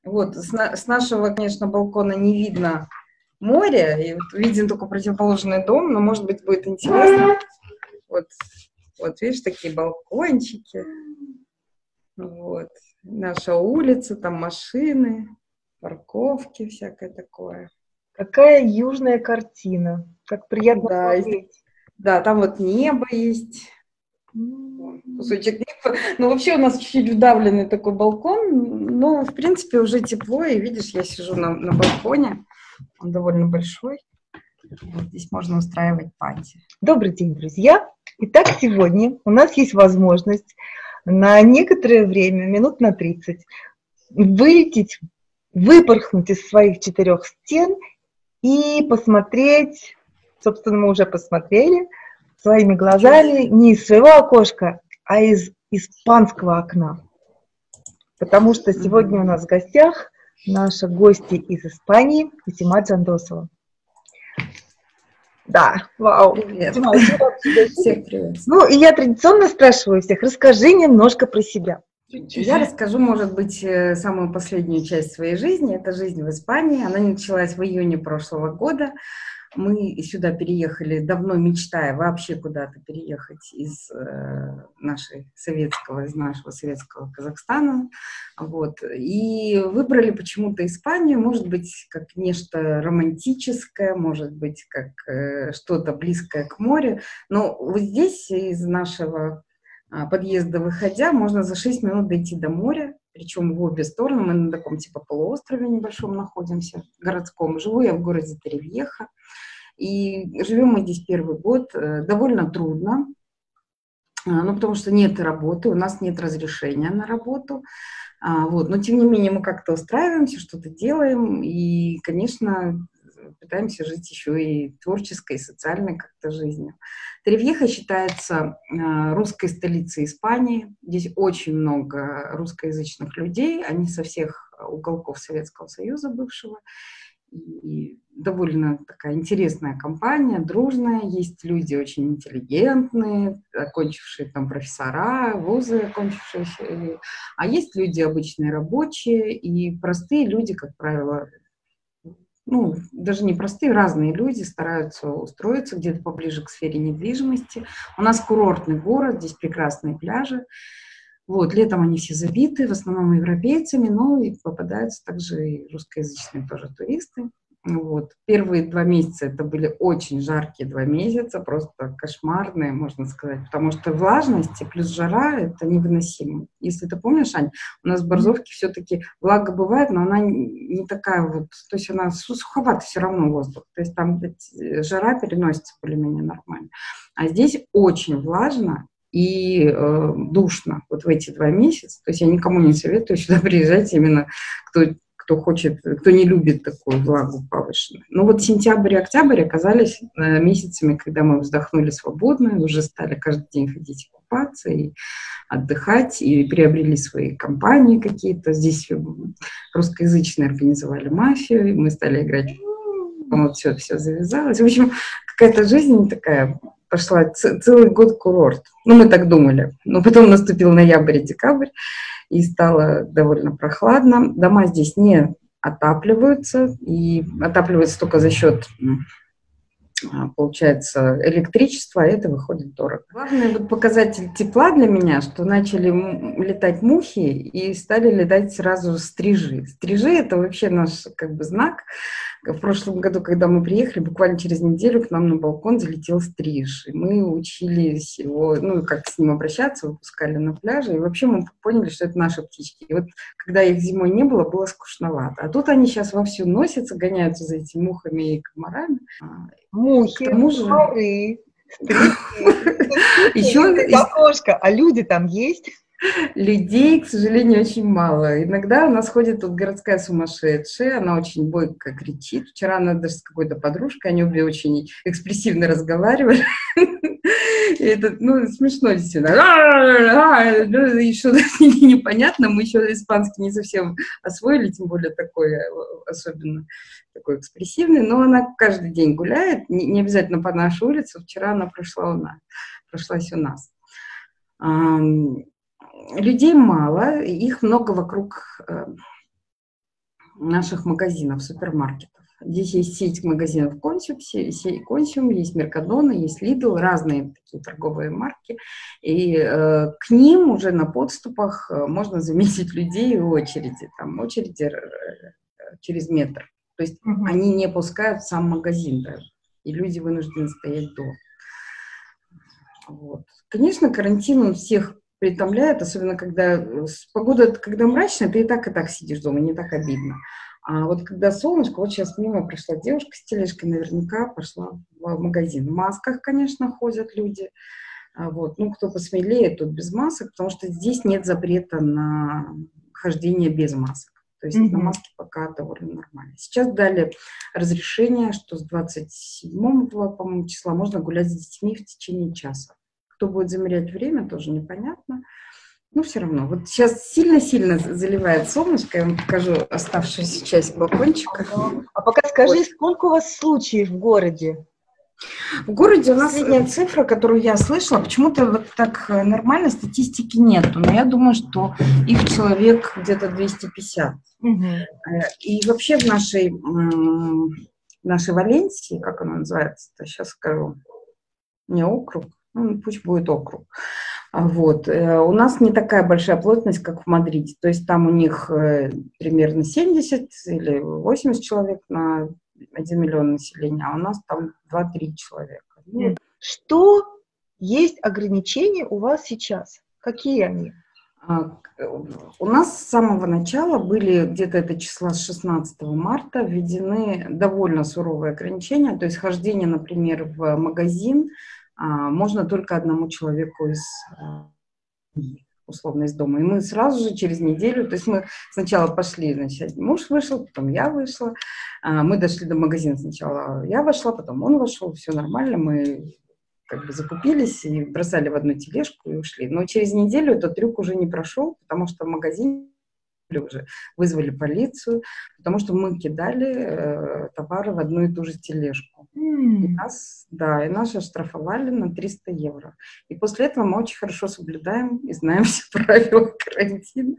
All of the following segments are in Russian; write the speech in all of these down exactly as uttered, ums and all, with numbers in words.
Вот, с, на, с нашего, конечно, балкона не видно море, и вот виден только противоположный дом, но, может быть, будет интересно. Вот, вот видишь, такие балкончики. Вот. Наша улица, там машины, парковки, всякое такое. Какая южная картина. Как приятно Да, смотреть. да, там вот небо есть. Кусочек неба. Ну, вообще у нас чуть-чуть вдавленный такой балкон, но, в принципе, уже тепло, и видишь, я сижу на, на балконе, он довольно большой, вот здесь можно устраивать пати. Добрый день, друзья! Итак, сегодня у нас есть возможность на некоторое время, минут на тридцать, вылететь, выпорхнуть из своих четырех стен и посмотреть, собственно, мы уже посмотрели, своими глазами не из своего окошка, а из испанского окна. Потому что сегодня у нас в гостях наши гости из Испании, Фатима Джандосова. Да, вау. Привет. Фатима, всех привет. Ну, и я традиционно спрашиваю всех, расскажи немножко про себя. Я расскажу, может быть, самую последнюю часть своей жизни. Это жизнь в Испании. Она началась в июне прошлого года. Мы сюда переехали, давно мечтая вообще куда-то переехать из э, нашей советского, из нашего советского Казахстана. Вот. И выбрали почему-то Испанию, может быть, как нечто романтическое, может быть, как э, что-то близкое к морю. Но вот здесь из нашего подъезда выходя, можно за шесть минут дойти до моря, причем в обе стороны. Мы на таком типа полуострове небольшом находимся, городском. Живу я в городе Торревьеха. И живем мы здесь первый год. Довольно трудно, ну, потому что нет работы, у нас нет разрешения на работу. Вот. Но, тем не менее, мы как-то устраиваемся, что-то делаем. И, конечно, пытаемся жить еще и творческой, и социальной как-то жизнью. Торревьеха считается русской столицей Испании. Здесь очень много русскоязычных людей. Они со всех уголков Советского Союза бывшего. И довольно такая интересная компания, дружная. Есть люди очень интеллигентные, окончившие там профессора, вузы окончившие. А есть люди обычные рабочие и простые люди, как правило, ну, даже не простые, разные люди стараются устроиться где-то поближе к сфере недвижимости. У нас курортный город, здесь прекрасные пляжи. Вот, летом они все забиты, в основном европейцами, но и попадаются также и русскоязычные тоже туристы. Вот. Первые два месяца это были очень жаркие два месяца, просто кошмарные, можно сказать, потому что влажность плюс жара – это невыносимо. Если ты помнишь, Ань, у нас в Борзовке все-таки влага бывает, но она не такая вот, то есть она суховата все равно воздух, то есть там жара переносится более-менее нормально. А здесь очень влажно и э, душно вот в эти два месяца, то есть я никому не советую сюда приезжать именно, кто кто хочет, кто не любит такую влагу повышенную. Но вот сентябрь и октябрь оказались месяцами, когда мы вздохнули свободно, уже стали каждый день ходить купаться и отдыхать, и приобрели свои компании какие-то. Здесь русскоязычные организовали мафию, и мы стали играть. Вот все, все завязалось. В общем, какая-то жизнь такая пошла, целый год курорт. Ну, мы так думали. Но потом наступил ноябрь и декабрь, и стало довольно прохладно. Дома здесь не отапливаются, и отапливаются только за счет, получается, электричества, а это выходит дорого. Главный вот показатель тепла для меня, что начали летать мухи и стали летать сразу стрижи. Стрижи – это вообще наш как бы знак. В прошлом году, когда мы приехали, буквально через неделю к нам на балкон залетел стриж. И мы учились его, ну, как с ним обращаться, выпускали на пляже. И вообще мы поняли, что это наши птички. И вот когда их зимой не было, было скучновато. А тут они сейчас вовсю носятся, гоняются за этими мухами и комарами. Мухи, комары, стрижи. Еще окошко, а люди там есть? Людей, к сожалению, очень мало. Иногда у нас ходит тут городская сумасшедшая, она очень бойко кричит. Вчера она даже с какой-то подружкой, они обе очень экспрессивно разговаривали. И это, ну, смешно действительно. И что-то непонятно, мы еще испанский не совсем освоили, тем более такой, особенно такой экспрессивный, но она каждый день гуляет, не обязательно по нашей улице. Вчера она прошла у нас, прошлась у нас. Людей мало, их много вокруг наших магазинов, супермаркетов. Здесь есть сеть магазинов Консюм, сеть Консюм, есть Меркадона, есть Lidl, разные такие торговые марки. И э, к ним уже на подступах э, можно заметить людей в очереди, там очереди э, через метр. То есть угу. они не пускают в сам магазин даже, и люди вынуждены стоять до. Вот. Конечно, карантин он всех притомляет, особенно когда погода, когда мрачная, ты и так, и так сидишь дома, не так обидно. А вот когда солнышко, вот сейчас мимо пришла девушка с тележкой, наверняка пошла в магазин. В масках, конечно, ходят люди. Вот. Ну, кто посмелее, тот без масок, потому что здесь нет запрета на хождение без масок. То есть mm-hmm. на маске пока довольно нормально. Сейчас дали разрешение, что с двадцать седьмого, по-моему, числа можно гулять с детьми в течение часа. Кто будет замерять время, тоже непонятно. Но все равно. Вот сейчас сильно-сильно заливает солнышко. Я вам покажу оставшуюся часть балкончика. А пока скажи, вот. Сколько у вас случаев в городе? В городе у нас средняя цифра, которую я слышала, почему-то вот так нормально статистики нету, но я думаю, что их человек где-то двести пятьдесят. Угу. И вообще в нашей, в нашей Валенсии, как она называется-то, сейчас скажу, не округ, ну, пусть будет округ. Вот. У нас не такая большая плотность, как в Мадриде. То есть там у них примерно семьдесят или восемьдесят человек на один миллион населения, а у нас там два-три человека. Что есть ограничения у вас сейчас? Какие они? У нас с самого начала были где-то это числа с шестнадцатого марта введены довольно суровые ограничения. То есть хождение, например, в магазин можно только одному человеку из условно из дома. И мы сразу же через неделю, то есть мы сначала пошли, значит, муж вышел, потом я вышла, мы дошли до магазина сначала, я вошла, потом он вошел, все нормально, мы как бы закупились и бросали в одну тележку и ушли. Но через неделю этот трюк уже не прошел, потому что в магазине уже вызвали полицию, потому что мы кидали э, товары в одну и ту же тележку. Mm. И нас, да, и нас оштрафовали на триста евро. И после этого мы очень хорошо соблюдаем и знаем все правила карантина.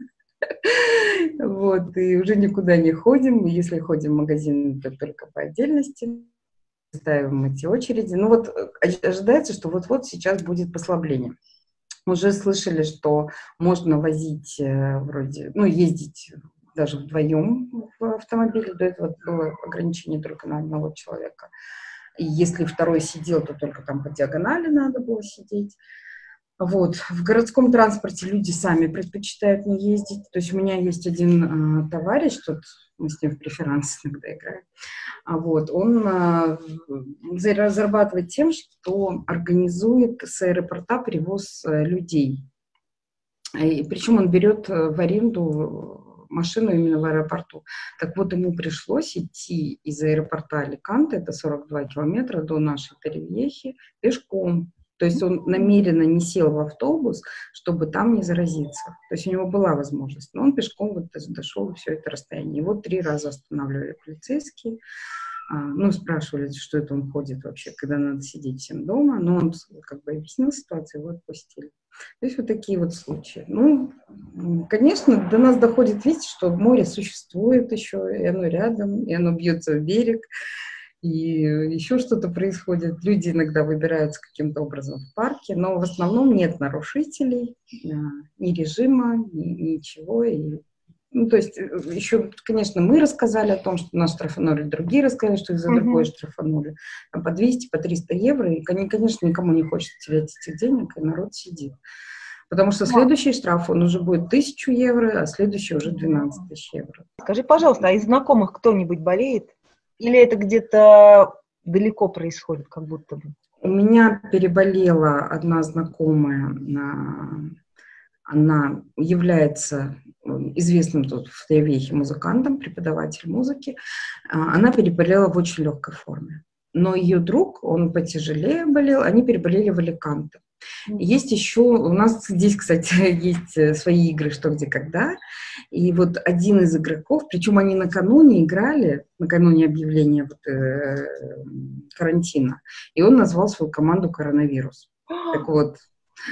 Вот, и уже никуда не ходим. Если ходим в магазин, то только по отдельности. Ставим эти очереди. Ну вот ожидается, что вот-вот сейчас будет послабление. Уже слышали, что можно возить вроде, ну, ездить даже вдвоем в автомобиле. До этого было ограничение только на одного человека. И если второй сидел, то только там по диагонали надо было сидеть. Вот. В городском транспорте люди сами предпочитают не ездить. То есть у меня есть один э, товарищ, тут мы с ним в преферанс иногда играем. А вот, он э, зарабатывает тем, что организует с аэропорта перевоз э, людей. И, причем он берет в аренду машину именно в аэропорту. Так вот, ему пришлось идти из аэропорта Аликанте, это сорок два километра, до нашей Торревьехи пешком. То есть он намеренно не сел в автобус, чтобы там не заразиться. То есть у него была возможность. Но он пешком вот дошел все это расстояние. Его три раза останавливали полицейские. Ну, спрашивали, что это он ходит вообще, когда надо сидеть всем дома. Но он как бы объяснил ситуацию, его отпустили. То есть вот такие вот случаи. Ну, конечно, до нас доходит весть, что море существует еще, и оно рядом, и оно бьется в берег. И еще что-то происходит. Люди иногда выбираются каким-то образом в парке, но в основном нет нарушителей, ни режима, ни, ничего. И, ну, то есть еще, конечно, мы рассказали о том, что нас штрафанули, другие рассказали, что их за другое uh-huh. штрафанули. А по двести, по триста евро. И, конечно, никому не хочется терять этих денег, и народ сидит. Потому что следующий штраф, он уже будет тысячу евро, а следующий уже двенадцать тысяч евро. Скажи, пожалуйста, а из знакомых кто-нибудь болеет? Или это где-то далеко происходит, как будто бы? У меня переболела одна знакомая, она является известным тут в Торревьехе музыкантом, преподаватель музыки. Она переболела в очень легкой форме. Но ее друг, он потяжелее болел, они переболели в Аликанте. Есть еще, у нас здесь, кстати, есть свои игры «Что, где, когда». И вот один из игроков, причем они накануне играли, накануне объявления вот, э, карантина, и он назвал свою команду «Коронавирус». Так вот,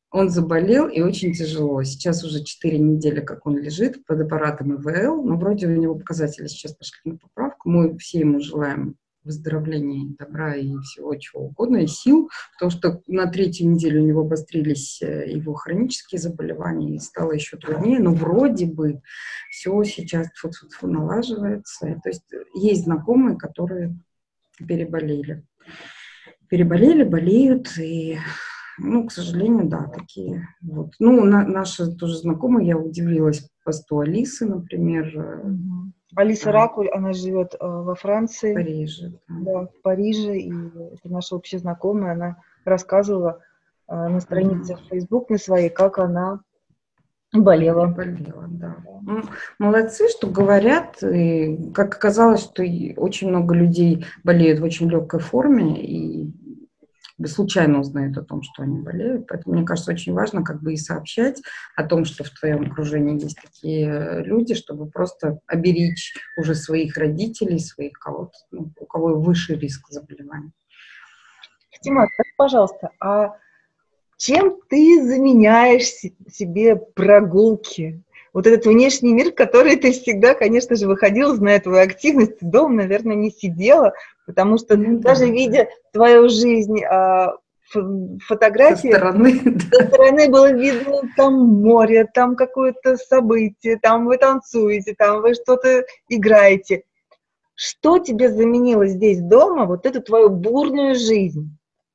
Он заболел и очень тяжело. Сейчас уже четыре недели, как он лежит под аппаратом И В Л, но вроде у него показатели сейчас пошли на поправку. Мы все ему желаем выздоровления, добра и всего чего угодно, и сил, потому что на третью неделю у него обострились его хронические заболевания, и стало еще труднее, но вроде бы все сейчас тьфу-тьфу-тьфу налаживается. То есть есть знакомые, которые переболели. Переболели, болеют, и, ну, к сожалению, да, такие вот. Ну, на, наши тоже знакомые, я удивилась посту Алисы, например. Угу. Алиса да. Ракуль, она живет э, во Франции. В Париже. Да. Да, в Париже, и это наша общая знакомая, она рассказывала э, на странице угу. в Facebook на своей, как она болела. Болела, да. Ну, молодцы, что говорят. И, как оказалось, что очень много людей болеют в очень легкой форме и случайно узнают о том, что они болеют. Поэтому, мне кажется, очень важно как бы и сообщать о том, что в твоем окружении есть такие люди, чтобы просто оберечь уже своих родителей, своих кого-то, ну, у кого выше риск заболевания. Тима, скажи, пожалуйста, а чем ты заменяешь себе прогулки? Вот этот внешний мир, в который ты всегда, конечно же, выходила, зная твою активность, ты дома, наверное, не сидела, потому что mm-hmm. даже видя твою жизнь, фотографии, со стороны, со стороны было видно там море, там какое-то событие, там вы танцуете, там вы что-то играете. Что тебе заменило здесь дома вот эту твою бурную жизнь?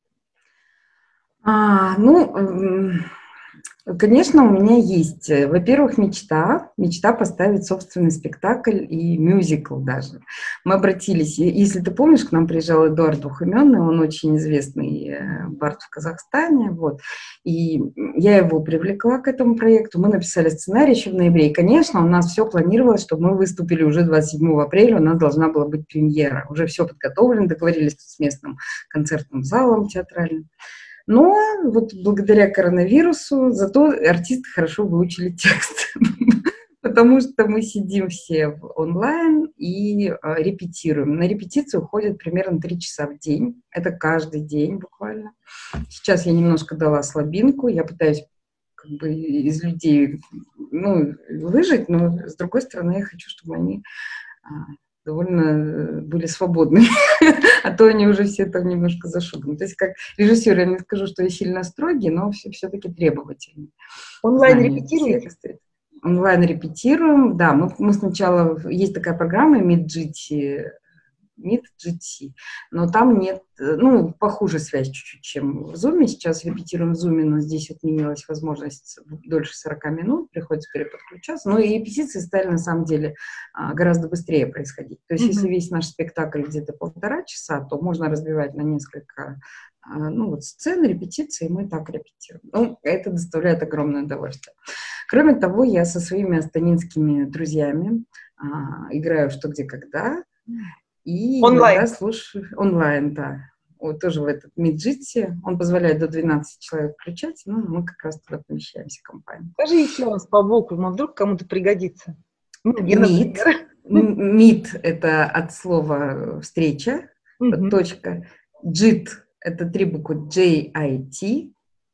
А, ну, конечно, у меня есть, во-первых, мечта, мечта поставить собственный спектакль и мюзикл даже. Мы обратились, если ты помнишь, к нам приезжал Эдуард Двухименный, он очень известный бард в Казахстане, вот, и я его привлекла к этому проекту, мы написали сценарий еще в ноябре, и, конечно, у нас все планировалось, чтобы мы выступили уже двадцать седьмого апреля, у нас должна была быть премьера, уже все подготовлено, договорились с местным концертным залом театральным. Но вот благодаря коронавирусу зато артисты хорошо выучили текст, потому что мы сидим все онлайн и репетируем. На репетицию уходит примерно три часа в день, это каждый день буквально. Сейчас я немножко дала слабинку, я пытаюсь как бы из людей, ну, выжить, но с другой стороны я хочу, чтобы они довольно были свободны, а то они уже все там немножко зашуганы. То есть как режиссер я не скажу, что я сильно строгий, но все, все-таки требовательный. Онлайн репетируете? Онлайн репетируем, да. Мы, мы сначала, есть такая программа Midjourney, Midjourney, но там нет, ну, похуже связь чуть-чуть, чем в Zoom. Сейчас репетируем в Zoom, но здесь отменилась возможность дольше сорока минут, приходится переподключаться. Ну, и репетиции стали, на самом деле, гораздо быстрее происходить. То есть, mm-hmm. если весь наш спектакль где-то полтора часа, то можно разбивать на несколько, ну, вот сцен, репетиции, и мы так репетируем. Ну, это доставляет огромное удовольствие. Кроме того, я со своими астанинскими друзьями а, играю «Что, где, когда». И онлайн. иногда слушаю онлайн, да. Вот тоже в этот Midjourney. Он позволяет до двенадцати человек включать, ну, мы как раз туда помещаемся, компания. Скажи еще раз по буквам, а вдруг кому-то пригодится. Meet. Meet – это от слова «встреча», uh-huh. точка. Джит – это три буквы J I T,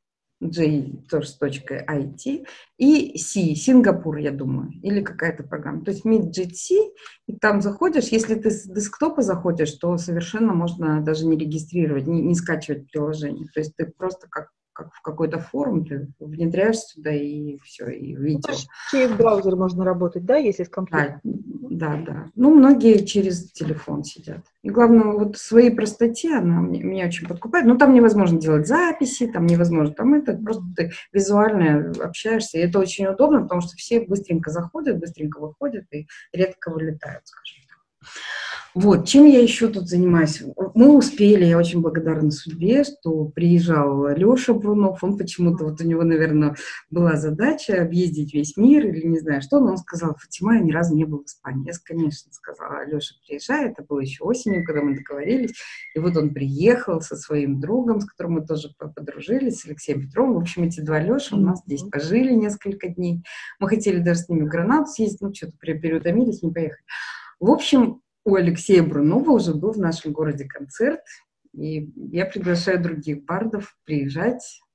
J тоже с точкой I T, и C, Сингапур, я думаю, или какая-то программа. То есть Midjourney, и там заходишь, если ты с десктопа заходишь, то совершенно можно даже не регистрировать, не, не скачивать приложение. То есть ты просто как, как в какой-то форум, ты внедряешься сюда и все, и видео. Ну, через браузер можно работать, да, если с компьютера? Да, да, да. Ну, многие через телефон сидят. И главное, вот в своей простоте она мне, меня очень подкупает. Ну, там невозможно делать записи, там невозможно, там это просто ты визуально общаешься. И это очень удобно, потому что все быстренько заходят, быстренько выходят и редко вылетают, скажем так. Вот, чем я еще тут занимаюсь? Мы успели, я очень благодарна судьбе, что приезжал Леша Брунов, он почему-то, вот у него, наверное, была задача объездить весь мир или не знаю что, но он сказал: Фатима, я ни разу не был в Испании. Я, конечно, сказала: Леша, приезжай, это было еще осенью, когда мы договорились, и вот он приехал со своим другом, с которым мы тоже подружились, с Алексеем Петровым. В общем, эти два Леши у нас здесь пожили несколько дней. Мы хотели даже с ними в Гранаду съездить, ну, что-то переутомились, не поехали. В общем, у Алексея Брунова уже был в нашем городе концерт, и я приглашаю других бардов приезжать,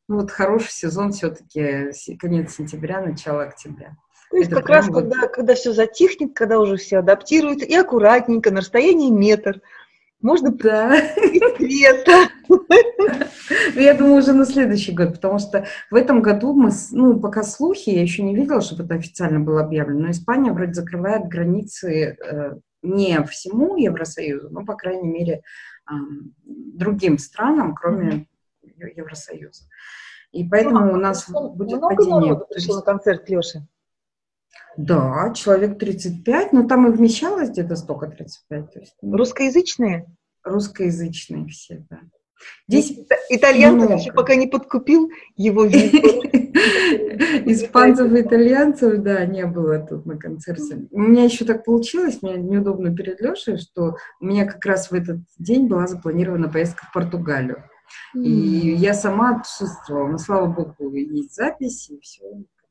Ну, вот хороший сезон все-таки конец сентября, начало октября. То есть Это как раз прям вот... когда, когда все затихнет, когда уже все адаптируется, и аккуратненько, на расстоянии метр, можно Да. света. Я думаю, уже на следующий год, потому что в этом году мы, ну, пока слухи, я еще не видела, чтобы это официально было объявлено, но Испания вроде закрывает границы э, не всему Евросоюзу, но, по крайней мере, э, другим странам, кроме Евросоюза. И поэтому у нас будет Много падение народу пришло на туристов. концерт Леши? Да, человек тридцать пять, но там и вмещалось где-то столько, тридцать пять. То есть, ну, Русскоязычные? русскоязычные все, да. Здесь И итальянцев еще много. пока не подкупил его вид. Испанцев и итальянцев, да, не было тут на концерте. У меня еще так получилось, мне неудобно перед Лешей, что у меня как раз в этот день была запланирована поездка в Португалию. И я сама отсутствовала. Но, слава богу, есть запись, и все.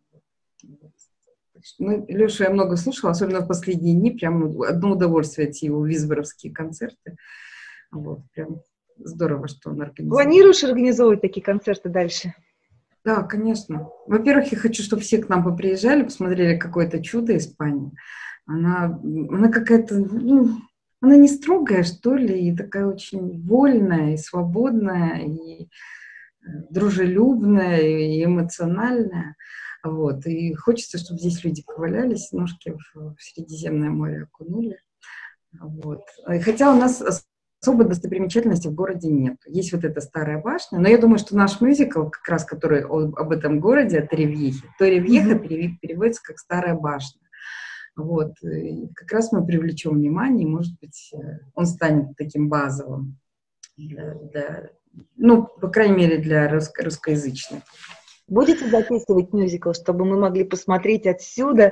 Ну, Лешу я много слушала, особенно в последние дни. Прям одно удовольствие эти его визборовские концерты. Вот, прям здорово, что он организовал. Планируешь организовывать такие концерты дальше? Да, конечно. Во-первых, я хочу, чтобы все к нам поприезжали, посмотрели какое-то чудо Испании. Она, она какая-то, ну, она не строгая, что ли, и такая очень вольная, и свободная, и дружелюбная, и эмоциональная. Вот. И хочется, чтобы здесь люди повалялись, ножки в, в Средиземное море окунули. Вот. Хотя у нас особой достопримечательности в городе нет. Есть вот эта старая башня, но я думаю, что наш мюзикл, как раз который об, об этом городе, о Торревьехе, Торревьеха mm-hmm. переводится как «старая башня». Вот. И как раз мы привлечем внимание, и, может быть, он станет таким базовым для, для ну, по крайней мере, для русско- русскоязычных. Будете записывать мюзикл, чтобы мы могли посмотреть отсюда?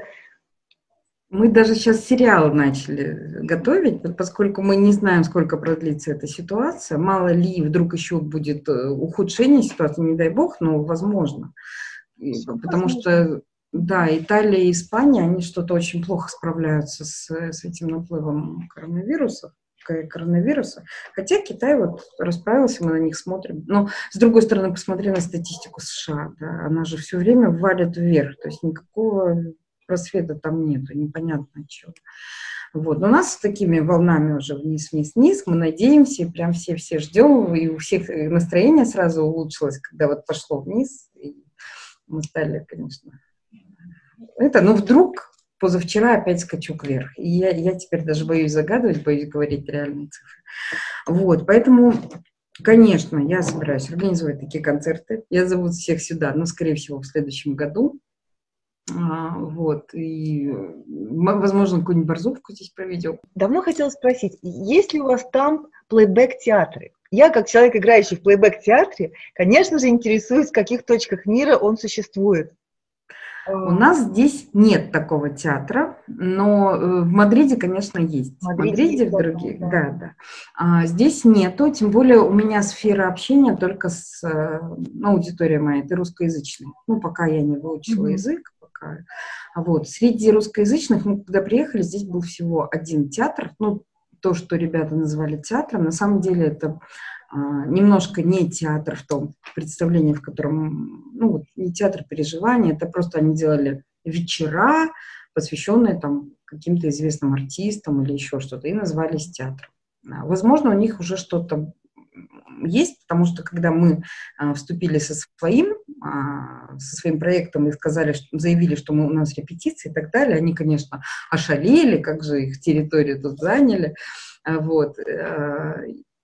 Мы даже сейчас сериал начали готовить, поскольку мы не знаем, сколько продлится эта ситуация. Мало ли, вдруг еще будет ухудшение ситуации, не дай бог, но возможно. Что Потому возможно? Что, да, Италия и Испания, они что-то очень плохо справляются с, с этим наплывом коронавируса. коронавируса. Хотя Китай вот расправился, мы на них смотрим. Но, с другой стороны, посмотри на статистику США. Да, она же все время валит вверх. То есть никакого просвета там нету, непонятно чего. Вот. Но у нас с такими волнами уже вниз, вниз, вниз. Мы надеемся, и прям все-все ждем. И у всех настроение сразу улучшилось, когда вот пошло вниз. И мы стали, конечно... Это, но вдруг... Позавчера опять скачок вверх. И я, я теперь даже боюсь загадывать, боюсь говорить реальные цифры. Вот, поэтому, конечно, я собираюсь организовать такие концерты. Я зову всех сюда, но, скорее всего, в следующем году. А, вот, и, возможно, какую-нибудь борзовку здесь проведем. Давно хотела спросить, есть ли у вас там плейбэк-театры? Я, как человек, играющий в плейбэк-театре, конечно же, интересуюсь, в каких точках мира он существует. У нас здесь нет такого театра, но в Мадриде, конечно, есть. В Мадриде, Мадриде в других, да, да. да. А, здесь нету, тем более у меня сфера общения только с ну, аудиторией моей, это русскоязычная. Ну, пока я не выучила mm-hmm. язык, пока. Вот. Среди русскоязычных, мы когда приехали, здесь был всего один театр, ну, то, что ребята называли театром, на самом деле это немножко не театр в том представлении, в котором, ну, не театр переживания, это просто они делали вечера, посвященные там каким-то известным артистам или еще что-то, и назвались театром. Возможно, у них уже что-то есть, потому что когда мы а, вступили со своим, а, со своим проектом и сказали, что, заявили, что мы, у нас репетиции и так далее, они, конечно, ошалели, как же их территорию тут заняли, а, вот, а,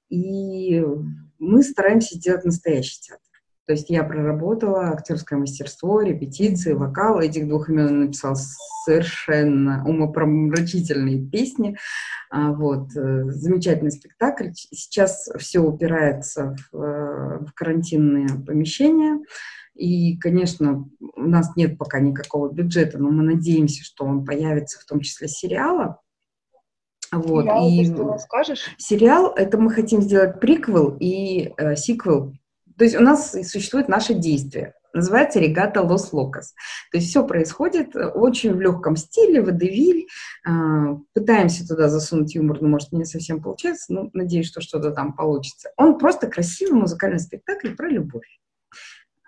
и мы стараемся сделать настоящий театр. То есть я проработала актерское мастерство, репетиции, вокал. Этих двух имен написала совершенно умопомрачительные песни. Вот. Замечательный спектакль. Сейчас все упирается в, в карантинные помещения. И, конечно, у нас нет пока никакого бюджета, но мы надеемся, что он появится в том числе сериала. Вот. Сериал, и ты что расскажешь? Сериал, это мы хотим сделать приквел и э, сиквел. То есть у нас существует наше действие. Называется «Регата Лос Локос». То есть все происходит очень в легком стиле, водевиль. Э, пытаемся туда засунуть юмор, но, может, не совсем получается. Но надеюсь, что что-то там получится. Он просто красивый музыкальный спектакль про любовь.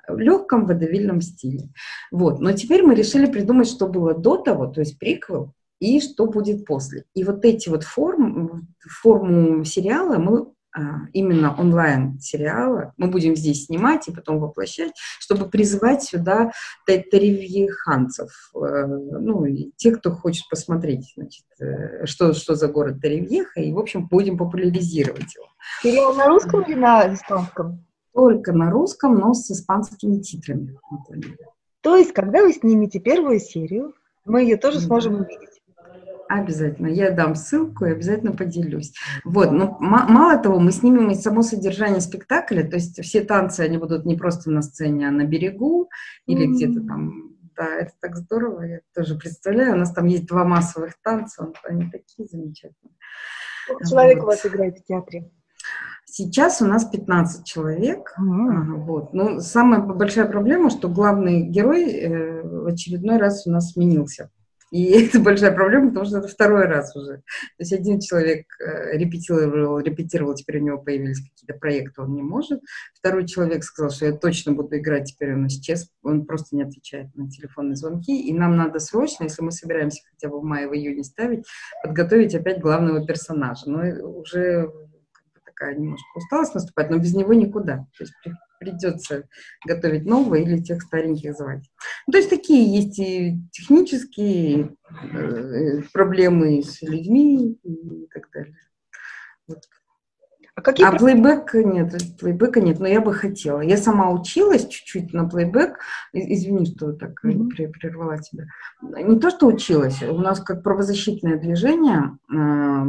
в легком водевильном стиле. Вот. Но теперь мы решили придумать, что было до того, то есть приквел, и что будет после. И вот эти вот формы, форму сериала мы именно онлайн-сериала мы будем здесь снимать и потом воплощать, чтобы призывать сюда таривьеханцев, ну, и те, кто хочет посмотреть, значит, что, что за город Таривьеха, и, в общем, будем популяризировать его. Сериал на русском или на испанском? Только на русском, но с испанскими титрами. То есть, когда вы снимете первую серию, мы ее тоже сможем да. увидеть. Обязательно. Я дам ссылку и обязательно поделюсь. Вот. Но мало того, мы снимем и само содержание спектакля, то есть все танцы, они будут не просто на сцене, а на берегу или mm-hmm. где-то там. Да, это так здорово, я тоже представляю. У нас там есть два массовых танца, они такие замечательные. Сколько человек вот. У вас играет в театре? Сейчас у нас пятнадцать человек. Mm-hmm. Вот. Но самая большая проблема, что главный герой э, в очередной раз у нас сменился. И это большая проблема, потому что это второй раз уже. То есть один человек репетировал, репетировал, теперь у него появились какие-то проекты, он не может. Второй человек сказал, что я точно буду играть, теперь он исчез, он просто не отвечает на телефонные звонки. И нам надо срочно, если мы собираемся хотя бы в мае, в июне ставить, подготовить опять главного персонажа. Но уже такая немножко усталость наступает, но без него никуда. То есть придется готовить новое или тех стареньких звать. Ну, то есть такие есть и технические э, проблемы с людьми и так далее. Вот. А, какие а плейбэка нет, плейбэка нет, но я бы хотела. Я сама училась чуть-чуть на плейбэк. Извини, что так mm-hmm. прервала тебя. Не то, что училась. У нас как правозащитное движение... Э,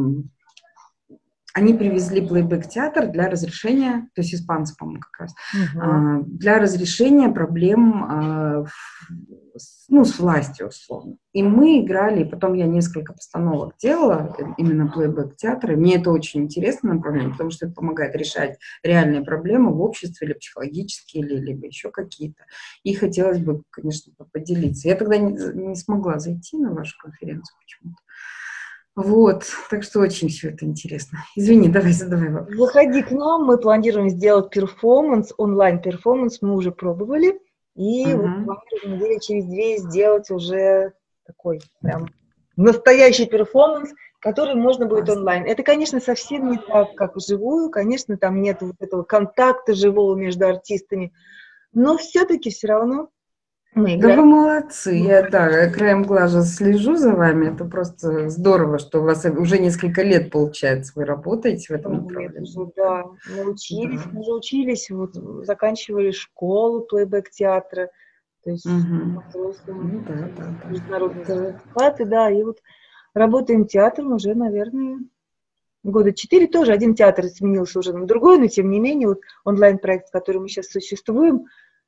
Они привезли плейбэк-театр для разрешения, то есть испанцы, по-моему, как раз, uh-huh. для разрешения проблем ну, с властью, условно. И мы играли, потом я несколько постановок делала, именно плейбэк-театра. Мне это очень интересно направление, потому что это помогает решать реальные проблемы в обществе, или психологические, или либо еще какие-то. И хотелось бы, конечно, поделиться. Я тогда не, не смогла зайти на вашу конференцию почему-то. Вот, так что очень все это интересно. Извини, давай, задавай вопрос. Заходи к нам, мы планируем сделать перформанс, онлайн-перформанс, мы уже пробовали, и uh-huh. вот планируем недели через две сделать уже такой прям настоящий перформанс, который можно будет онлайн. Это, конечно, совсем не так, как вживую, конечно, там нет вот этого контакта живого между артистами, но все-таки все равно мы да вы молодцы, я да, краем глаза слежу за вами, это просто здорово, что у вас уже несколько лет, получается, вы работаете в этом направлении. Уже, да, мы учились, да. мы уже учились, вот, заканчивали школу плейбэк-театра, то есть угу. взрослым, ну, да, да, да. международные сертификаты, да, и вот работаем театром уже, наверное, года четыре, тоже один театр сменился уже на другой, но тем не менее, вот онлайн-проект, в котором мы сейчас существуем,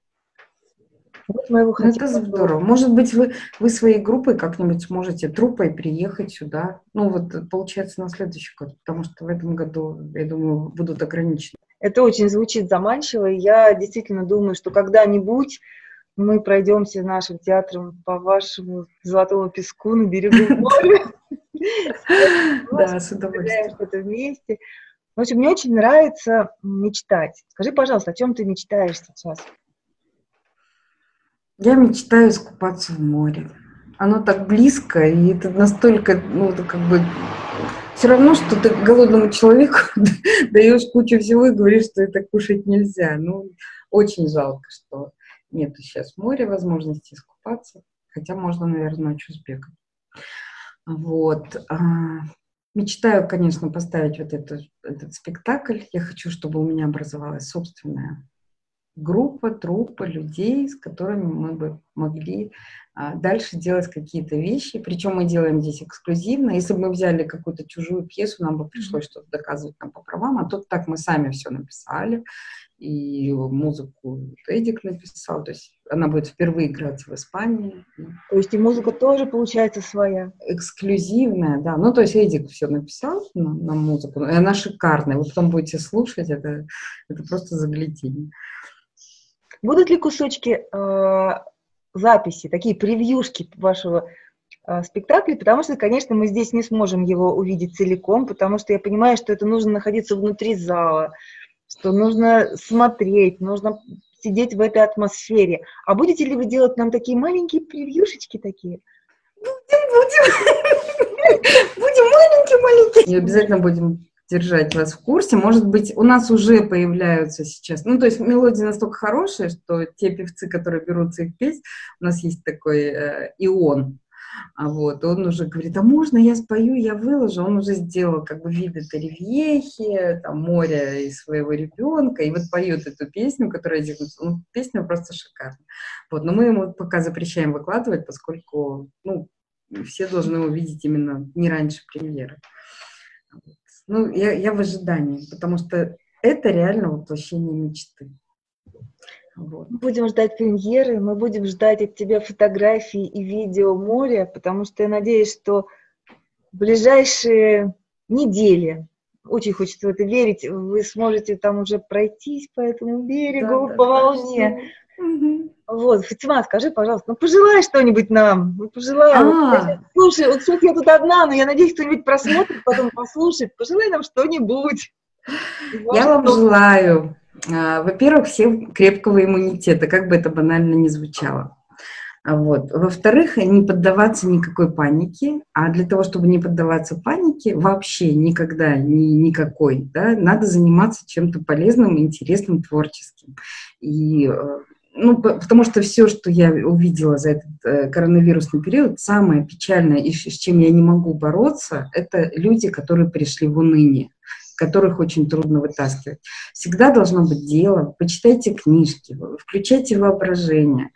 вот мы его хотим. Это здорово. Может быть, вы, вы своей группой как-нибудь сможете, труппой приехать сюда. Ну, вот, получается, на следующий год, потому что в этом году, я думаю, будут ограничены. Это очень звучит заманчиво, и я действительно думаю, что когда-нибудь мы пройдемся нашим театром по вашему золотому песку на берегу моря. Да, с удовольствием. Что-то вместе. В общем, мне очень нравится мечтать. Скажи, пожалуйста, о чем ты мечтаешь сейчас? Я мечтаю искупаться в море. Оно так близко, и это настолько, ну, это как бы... Все равно, что ты голодному человеку даешь кучу всего и говоришь, что это кушать нельзя. Ну, очень жалко, что нет сейчас моря, возможности искупаться. Хотя можно, наверное, ночью сбегать. Вот. Мечтаю, конечно, поставить вот этот, этот спектакль. Я хочу, чтобы у меня образовалась собственная группа, труппа людей, с которыми мы бы могли а, дальше делать какие-то вещи. Причем мы делаем здесь эксклюзивно. Если бы мы взяли какую-то чужую пьесу, нам бы пришлось что-то доказывать там по правам. А тут так мы сами все написали. И музыку Эдик написал. То есть она будет впервые играть в Испании. То есть и музыка тоже получается своя? Эксклюзивная, да. Ну, то есть Эдик все написал на, на музыку. И она шикарная. Вы потом будете слушать. Это, это просто загляденье. Будут ли кусочки э, записи, такие превьюшки вашего э, спектакля? Потому что, конечно, мы здесь не сможем его увидеть целиком, потому что я понимаю, что это нужно находиться внутри зала, что нужно смотреть, нужно сидеть в этой атмосфере. А будете ли вы делать нам такие маленькие превьюшечки такие? Будем, будем. Будем маленькие-маленькие. И обязательно будем держать вас в курсе. Может быть, у нас уже появляются сейчас... Ну, то есть мелодии настолько хорошие, что те певцы, которые берутся их петь, у нас есть такой э, Ион. А вот, он уже говорит, а можно я спою, я выложу. Он уже сделал как бы виды Ривьехи, там, моря и своего ребенка, и вот поет эту песню, которая делает. Ну, песня просто шикарная. Вот, но мы ему пока запрещаем выкладывать, поскольку, ну, все должны увидеть именно не раньше премьеры. Вот. Ну, я, я в ожидании, потому что это реально воплощение мечты. Вот. Мы будем ждать премьеры, мы будем ждать от тебя фотографий и видео моря, потому что я надеюсь, что в ближайшие недели, очень хочется в это верить, вы сможете там уже пройтись по этому берегу, да, по да, волне. Угу. Вот, Фатима, скажи, пожалуйста, ну пожелай что-нибудь нам, ну пожелай. Вот, слушай, вот сейчас я тут одна, но я надеюсь, кто-нибудь просмотрит, потом послушает. Пожелай нам что-нибудь. Я вам желаю, во-первых, всем крепкого иммунитета, как бы это банально ни звучало. Вот. Во-вторых, не поддаваться никакой панике, а для того, чтобы не поддаваться панике, вообще никогда, ни, никакой, да, надо заниматься чем-то полезным, интересным, творческим. И, ну, потому что все, что я увидела за этот коронавирусный период, самое печальное, и с чем я не могу бороться, это люди, которые пришли в уныние, которых очень трудно вытаскивать. Всегда должно быть дело. Почитайте книжки, включайте воображение,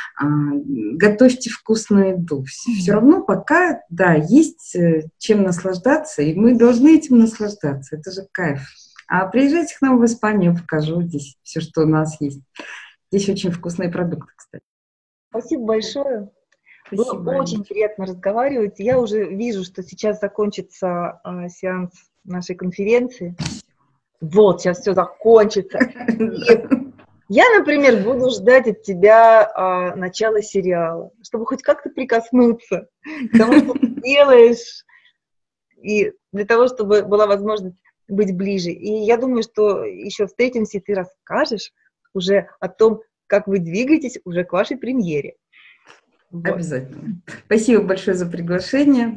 готовьте вкусную еду. Все равно пока, да, есть чем наслаждаться, и мы должны этим наслаждаться. Это же кайф. А приезжайте к нам в Испанию, покажу здесь все, что у нас есть. Здесь очень вкусные продукты, кстати. Спасибо большое. Спасибо. Было очень приятно разговаривать. Я уже вижу, что сейчас закончится а, сеанс нашей конференции. Вот, сейчас все закончится. И я, например, буду ждать от тебя а, начала сериала, чтобы хоть как-то прикоснуться к тому, что ты делаешь, и для того, чтобы была возможность быть ближе. И я думаю, что еще встретимся, и ты расскажешь уже о том, как вы двигаетесь уже к вашей премьере. Вот. Обязательно. Спасибо большое за приглашение.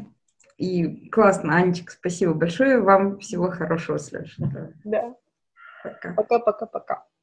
И классно, Анечка, спасибо большое. Вам всего хорошего, Саша. Да. Пока. Пока-пока-пока.